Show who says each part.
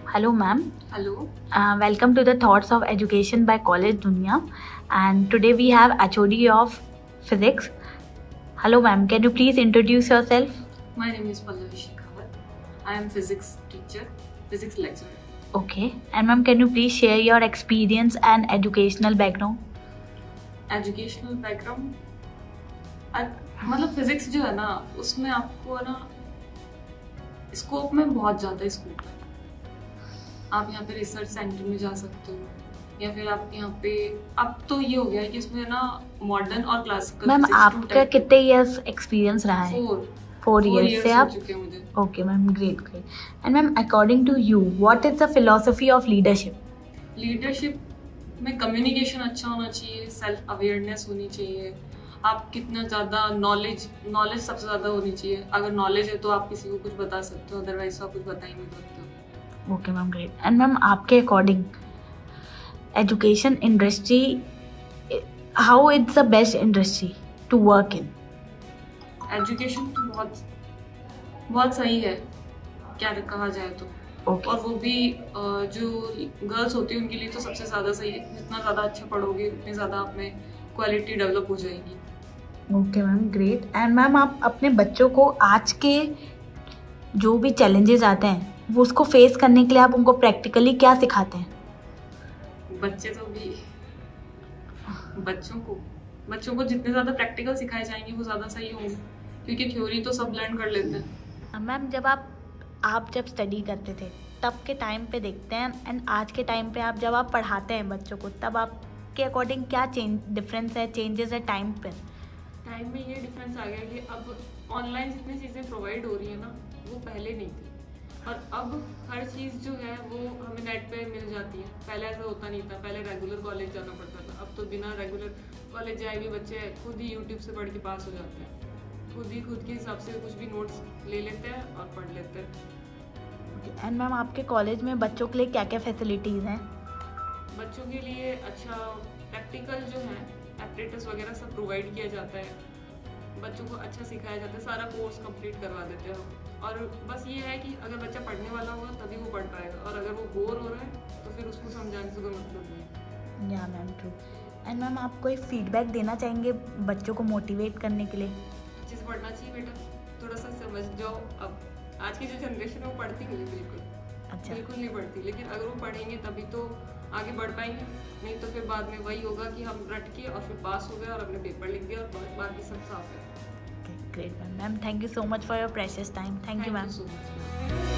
Speaker 1: Hello, ma'am.
Speaker 2: Hello.
Speaker 1: Welcome to the Thoughts of Education by College Dunya. And today we have HOD of Physics. Hello, ma'am. Can you please introduce yourself?
Speaker 2: My name is Pallavi Shekhawat. I am physics teacher, physics lecturer.
Speaker 1: Okay. And ma'am, can you please share your experience and educational background?
Speaker 2: Educational background मतलब physics जो है ना उसमें आपको है ना scope में बहुत ज़्यादा स्कोप है। आप यहाँ पे रिसर्च सेंटर में जा सकते हो या फिर आप यहाँ पे अब तो ये हो गया है कि इसमें ना मॉडर्न और क्लासिकल।
Speaker 1: मैम आपका कितने इयर्स एक्सपीरियंस रहा है? 4 years से आप
Speaker 2: मुझे।
Speaker 1: Okay ma'am, great great. And ma'am according to you what is the philosophy of leadership?
Speaker 2: Leadership में कम्युनिकेशन अच्छा होना चाहिए, सेल्फ अवेयरनेस होनी चाहिए, आप कितना ज़्यादा नॉलेज सबसे ज़्यादा होनी चाहिए। अगर नॉलेज है तो आप किसी को कुछ बता सकते हो, अदरवाइज आप कुछ बता ही नहीं सकते।
Speaker 1: Okay ma'am, great. And ma'am आपके according education industry how it's the best industry to work in?
Speaker 2: Education तो बहुत सही है क्या कहा जाए तो।
Speaker 1: Okay.
Speaker 2: और वो भी जो गर्ल्स होती है उनके लिए तो सबसे ज़्यादा सही है। जितना ज़्यादा अच्छा पढ़ोगे उतनी ज़्यादा आप में क्वालिटी डेवलप हो जाएगी।
Speaker 1: Okay ma'am, great. And ma'am आप अपने बच्चों को आज के जो भी चैलेंजेस आते हैं वो उसको फेस करने के लिए आप उनको प्रैक्टिकली क्या सिखाते हैं?
Speaker 2: बच्चों को जितने ज़्यादा प्रैक्टिकल सिखाए जाएंगे वो ज़्यादा सही होंगे, क्योंकि थ्योरी तो सब लर्न कर लेते हैं।
Speaker 1: मैम जब आप जब स्टडी करते थे तब के टाइम पे देखते हैं एंड आज के टाइम पे जब आप पढ़ाते हैं बच्चों को तब आपके अकॉर्डिंग क्या डिफरेंस है, चेंजेस है टाइम पे?
Speaker 2: टाइम में ये डिफरेंस आ गया कि अब ऑनलाइन जितनी चीज़ें प्रोवाइड हो रही है ना वो पहले नहीं थी, और अब हर चीज़ जो है वो हमें नेट पे मिल जाती है। पहले ऐसा होता नहीं था, पहले रेगुलर कॉलेज जाना पड़ता था। अब तो बिना रेगुलर कॉलेज जाए भी बच्चे खुद ही यूट्यूब से पढ़ के पास हो जाते हैं। खुद के हिसाब से कुछ भी नोट्स ले लेते हैं और पढ़ लेते हैं।
Speaker 1: एंड मैम आपके कॉलेज में बच्चों के लिए क्या क्या फैसिलिटीज़ हैं?
Speaker 2: बच्चों के लिए अच्छा प्रैक्टिकल जो है एप्रेटस वगैरह सब प्रोवाइड किया जाता है। बच्चों को अच्छा सिखाया जाता है, सारा कोर्स कंप्लीट करवा देते हैं। और बस ये है कि अगर बच्चा पढ़ने वाला होगा तभी वो पढ़ पाएगा, और अगर वो बोर हो रहा है तो फिर उसको समझाने से कोई मतलब नहीं।
Speaker 1: या मैम ट्रू। एंड मैम आप कोई फीडबैक देना चाहेंगे बच्चों को मोटिवेट करने के लिए?
Speaker 2: चीज़ पढ़ना चाहिए बेटा, थोड़ा सा समझ जाओ। अब आज की जो जनरेशन है वो पढ़ती नहीं बिल्कुल नहीं पढ़ती, लेकिन अगर वो पढ़ेंगे तभी तो आगे बढ़ पाएंगे। नहीं तो फिर बाद में वही होगा कि हम रट के और फिर पास हो गए और अपने पेपर लिख दिए और बाकी सब साफ है।
Speaker 1: Great ma'am, thank you so much for your precious time. Thank you ma'am.
Speaker 2: So much.